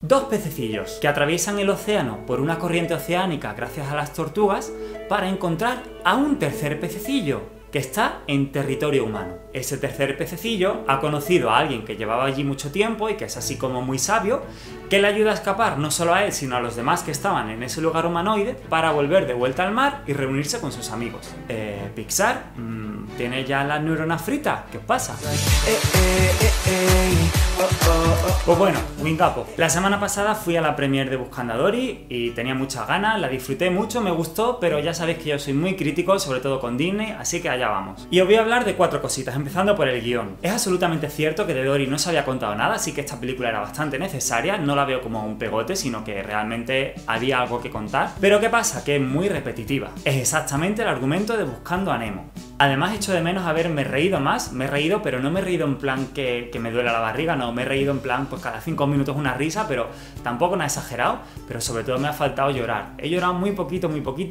Dos pececillos que atraviesan el océano por una corriente oceánica gracias a las tortugas para encontrar a un tercer pececillo que está en territorio humano. Ese tercer pececillo ha conocido a alguien que llevaba allí mucho tiempo y que es así como muy sabio, que le ayuda a escapar no solo a él, sino a los demás que estaban en ese lugar humanoide para volver de vuelta al mar y reunirse con sus amigos. Pixar, ¿tiene ya las neuronas fritas? ¿Qué os pasa? Pues bueno, Wingapo. La semana pasada fui a la premiere de Buscando a Dory y tenía muchas ganas, la disfruté mucho, me gustó, pero ya sabéis que yo soy muy crítico, sobre todo con Disney, así que allá vamos. Y os voy a hablar de 4 cositas, empezando por el guión. Es absolutamente cierto que de Dory no se había contado nada, así que esta película era bastante necesaria, no la veo como un pegote, sino que realmente había algo que contar. Pero ¿qué pasa? Que es muy repetitiva. Es exactamente el argumento de Buscando a Nemo. Además, echo de menos haberme reído más, me he reído, pero no me he reído en plan que me duele la barriga, no, me he reído en plan, pues cada 5 minutos una risa, pero tampoco nada exagerado, pero sobre todo me ha faltado llorar. He llorado muy poquito,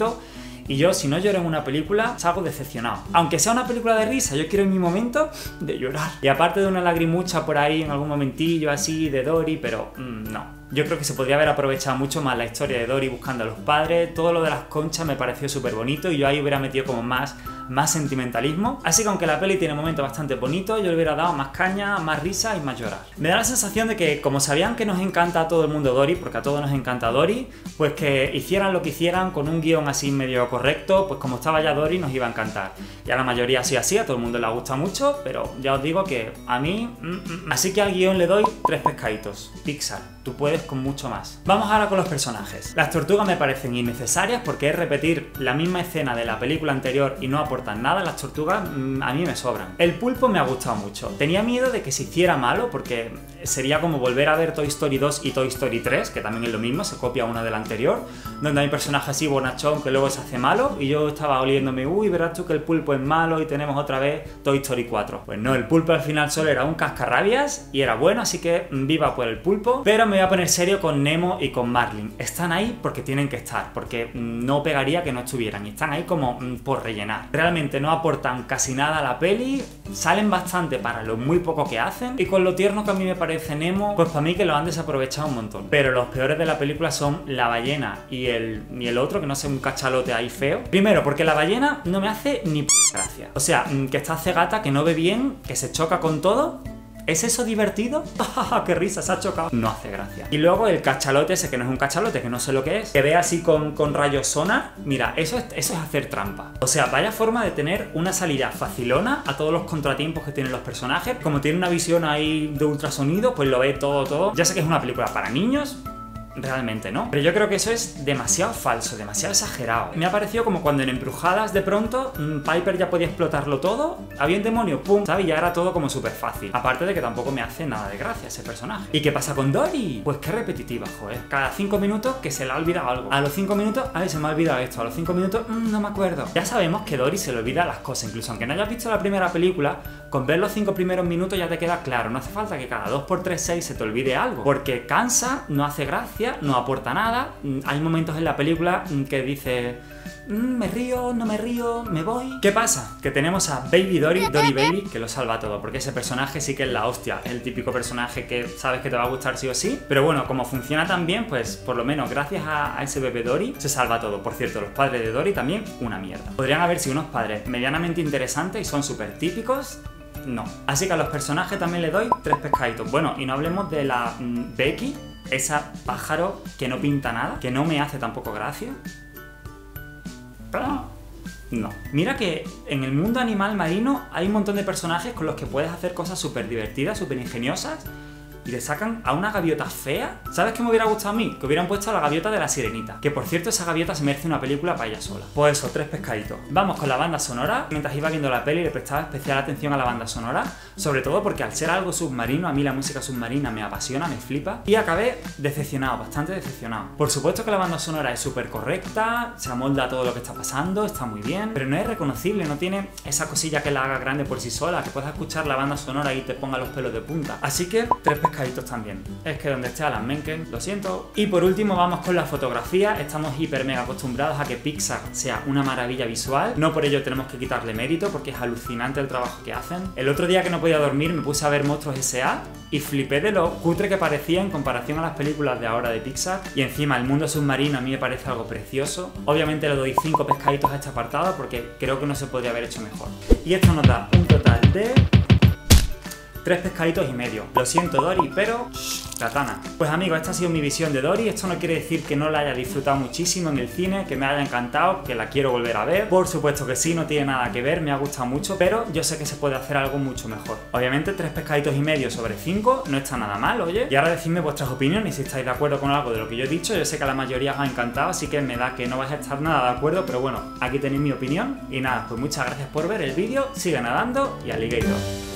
y yo, si no lloro en una película, salgo decepcionado. Aunque sea una película de risa, yo quiero en mi momento de llorar. Y aparte de una lagrimucha por ahí en algún momentillo así de Dory, pero no. Yo creo que se podría haber aprovechado mucho más la historia de Dory buscando a los padres. Todo lo de las conchas me pareció súper bonito y yo ahí hubiera metido como más sentimentalismo. Así que aunque la peli tiene momentos bastante bonitos, yo le hubiera dado más caña, más risa y más llorar. Me da la sensación de que, como sabían que nos encanta a todo el mundo Dory, porque a todos nos encanta Dory, pues que hicieran lo que hicieran con un guión así medio correcto, pues como estaba ya Dory nos iba a encantar. Y a la mayoría sí así, a todo el mundo le gusta mucho, pero ya os digo que a mí... Así que al guión le doy 3 pescaditos. Pixar, tú puedes con mucho más. Vamos ahora con los personajes. Las tortugas me parecen innecesarias porque es repetir la misma escena de la película anterior y no aportan nada. Las tortugas a mí me sobran. El pulpo me ha gustado mucho. Tenía miedo de que se hiciera malo porque sería como volver a ver Toy Story 2 y Toy Story 3, que también es lo mismo, se copia una de la anterior, donde hay un personaje así bonachón que luego se hace malo y yo estaba oliéndome, uy, verás tú que el pulpo es malo y tenemos otra vez Toy Story 4. Pues no, el pulpo al final solo era un cascarrabias y era bueno, así que viva por el pulpo. Pero me voy a poner serio con Nemo y con Marlin. Están ahí porque tienen que estar, porque no pegaría que no estuvieran y están ahí como por rellenar. Realmente no aportan casi nada a la peli, salen bastante para lo muy poco que hacen y con lo tierno que a mí me parece Nemo, pues para mí que lo han desaprovechado un montón. Pero los peores de la película son la ballena y el otro, que no sé, un cachalote ahí feo. Primero, porque la ballena no me hace ni p gracia. O sea, que está cegata, que no ve bien, que se choca con todo. ¿Es eso divertido? ¡Qué risa! Se ha chocado. No hace gracia. Y luego el cachalote ese, que no es un cachalote, que no sé lo que es, que ve así con rayos sonar. Mira, eso es hacer trampa. O sea, vaya forma de tener una salida facilona a todos los contratiempos que tienen los personajes. Como tiene una visión ahí de ultrasonido, pues lo ve todo. Ya sé que es una película para niños, realmente no, pero yo creo que eso es demasiado falso, demasiado exagerado. Me ha parecido como cuando en Embrujadas de pronto Piper ya podía explotarlo todo, había un demonio, pum, ¿sabes? Y ya era todo como súper fácil. Aparte de que tampoco me hace nada de gracia ese personaje. ¿Y qué pasa con Dory? Pues qué repetitiva, joder. Cada 5 minutos que se le ha olvidado algo. A los 5 minutos, ay, se me ha olvidado esto. A los 5 minutos, no me acuerdo. Ya sabemos que Dory se le olvida las cosas, incluso aunque no hayas visto la primera película, con ver los 5 primeros minutos ya te queda claro. No hace falta que cada 2x3, 6 se te olvide algo, porque cansa, no hace gracia, no aporta nada. Hay momentos en la película que dice me río, no me río, me voy. ¿Qué pasa? Que tenemos a Baby Dory, Dory Baby, que lo salva todo, porque ese personaje sí que es la hostia, es el típico personaje que sabes que te va a gustar sí o sí, pero bueno, como funciona tan bien, pues por lo menos gracias a ese bebé Dory se salva todo. Por cierto, los padres de Dory también una mierda. Podrían haber sido unos padres medianamente interesantes y son súper típicos. No. Así que a los personajes también le doy 3 pescaditos. Bueno, y no hablemos de la Becky, esa pájaro que no pinta nada, que no me hace tampoco gracia. No. Mira que en el mundo animal marino hay un montón de personajes con los que puedes hacer cosas súper divertidas, súper ingeniosas, y le sacan a una gaviota fea. ¿Sabes qué me hubiera gustado a mí? Que hubieran puesto a la gaviota de La Sirenita. Que por cierto, esa gaviota se merece una película para ella sola. Pues eso, 3 pescaditos. Vamos con la banda sonora. Mientras iba viendo la peli le prestaba especial atención a la banda sonora, sobre todo porque al ser algo submarino, a mí la música submarina me apasiona, me flipa, y acabé decepcionado, bastante decepcionado. Por supuesto que la banda sonora es súper correcta, se amolda a todo lo que está pasando, está muy bien, pero no es reconocible, no tiene esa cosilla que la haga grande por sí sola, que puedas escuchar la banda sonora y te ponga los pelos de punta. Así que 3 pescaditos. pescaditos también. Es que donde esté Alan Menken, lo siento. Y por último vamos con la fotografía. Estamos hiper mega acostumbrados a que Pixar sea una maravilla visual. No por ello tenemos que quitarle mérito, porque es alucinante el trabajo que hacen. El otro día que no podía dormir me puse a ver Monstruos S.A. y flipé de lo cutre que parecía en comparación a las películas de ahora de Pixar. Y encima el mundo submarino a mí me parece algo precioso. Obviamente le doy 5 pescaditos a este apartado porque creo que no se podría haber hecho mejor. Y esto nos da un total de 3 pescaditos y medio. Lo siento, Dory, pero katana. Pues amigos, esta ha sido mi visión de Dory. Esto no quiere decir que no la haya disfrutado muchísimo en el cine, que me haya encantado, que la quiero volver a ver. Por supuesto que sí, no tiene nada que ver, me ha gustado mucho, pero yo sé que se puede hacer algo mucho mejor. Obviamente 3 pescaditos y medio sobre 5 no está nada mal, oye. Y ahora decidme vuestras opiniones, si estáis de acuerdo con algo de lo que yo he dicho. Yo sé que a la mayoría os ha encantado, así que me da que no vais a estar nada de acuerdo, pero bueno, aquí tenéis mi opinión. Y nada, pues muchas gracias por ver el vídeo, sigue nadando y alligator.